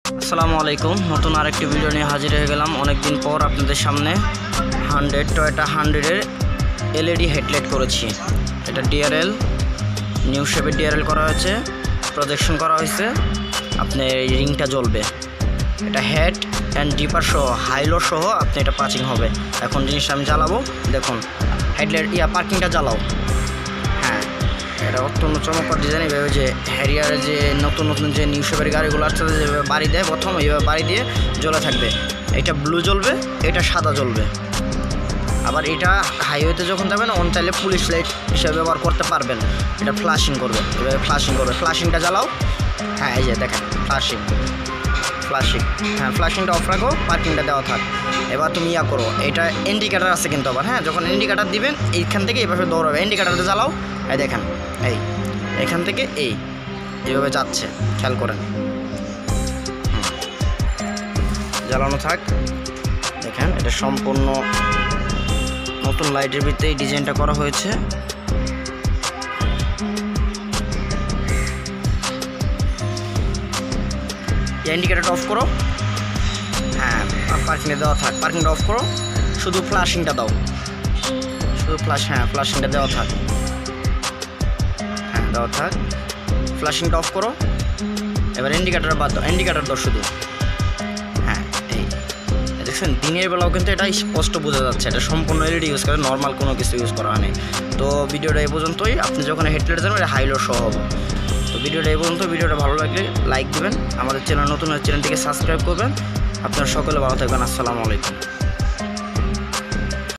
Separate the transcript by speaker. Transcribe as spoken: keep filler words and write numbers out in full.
Speaker 1: আসসালামু আলাইকুম, নতুন আরেকটি ভিডিও নিয়ে হাজির হয়ে গেলাম অনেক দিন পর আপনাদের সামনে। হান্ড্রেড টয়োটা হান্ড্রেডের এলইডি হেডলাইট করেছি। এটা ডিআরএল, নিউ শেপের ডিআরএল করা হয়েছে, প্রজেকশন করা হয়েছে, আপনার এই রিংটা জ্বলবে। এটা হেড অ্যান্ড ডিপার সহ, হাইলো সহ আপনি এটা পাচিং হবে। এখন জিনিসটা আমি জ্বালাবো, দেখুন হেডলাইট ইয়া পার্কিংটা জ্বালাও। হ্যাঁ, এটা অত্যন্ত চমৎকার ডিজাইন। এইভাবে যে হ্যারিয়ারের যে নতুন নতুন যে নিউ শেপের গাড়িগুলো আসছে যেভাবে বাড়ি দেয়, প্রথম এইভাবে বাড়ি দিয়ে জ্বলে থাকবে। এটা ব্লু জ্বলবে, এটা সাদা জ্বলবে। আবার এটা হাইওয়েতে যখন যাবেন অন চাইলে পুলিশ লাইট হিসেবে ব্যবহার করতে পারবেন। এটা ফ্লাশিং করবে, এভাবে ফ্লাশিং করবে। ফ্লাশিংটা জ্বালাও। হ্যাঁ, এই যে দেখেন ফ্লাশিং ফ্লাশিং হ্যাঁ, ফ্লাশিংটা অফ রাখো, পার্কিংটা দেওয়া থাক। এবার তুমি ইয়া করো, এটা ইন্ডিকেটার আছে কিন্তু আবার। হ্যাঁ, যখন ইন্ডিকেটার দিবেন এইখান থেকে এইভাবে দৌড়াবে। ইন্ডিকেটারটা জ্বালাও, এই দেখেন এই এখান থেকে এই এইভাবে যাচ্ছে, খেয়াল করেন। জ্বালানো থাক। দেখেন এটা সম্পূর্ণ নতুন লাইটের ভিতরে এই ডিজাইনটা করা হয়েছে। ইন্ডিকেটারটা অফ করো। হ্যাঁ, পার্কিংটা দেওয়া থাক, পার্কিংটা অফ করো, শুধু ফ্লাশিংটা দাও, শুধু ফ্লাশ হ্যাঁ ফ্লাশিংটা দেওয়া থাক। হ্যাঁ, দেওয়া থাক। ফ্লাশিংটা অফ করো। এবার ইন্ডিকেটার বাদ দাও, ইন্ডিকেটার দাও শুধু। হ্যাঁ, এই দেখছেন দিনের বেলাও কিন্তু এটা স্পষ্ট বোঝা যাচ্ছে। এটা সম্পূর্ণ এলইডি ইউজ করে, নর্মাল কোনো কিছু ইউজ করা হয়নি। তো ভিডিওটা এই পর্যন্তই। আপনি যখন হেডলাইট যাবেন এটা হাইলো সহ হবে। তো ভিডিওটা এই পর্যন্ত। ভিডিওটা ভালো লাগলে লাইক দেবেন, আমাদের চ্যানেল নতুন চ্যানেলটিকে সাবস্ক্রাইব করবেন। আপনারা সকলে ভালো থাকবেন। আসসালামু আলাইকুম।